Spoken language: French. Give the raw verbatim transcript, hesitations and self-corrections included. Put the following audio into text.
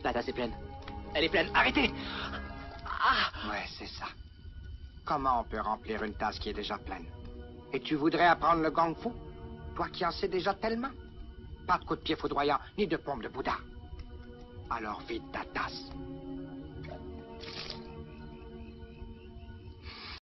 La tasse est pleine. Elle est pleine. Arrêtez! Ah! Ouais, c'est ça. Comment on peut remplir une tasse qui est déjà pleine? Et tu voudrais apprendre le Kung Fu? Toi qui en sais déjà tellement? Pas de coup de pied foudroyant, ni de pompe de Bouddha. Alors vide ta tasse.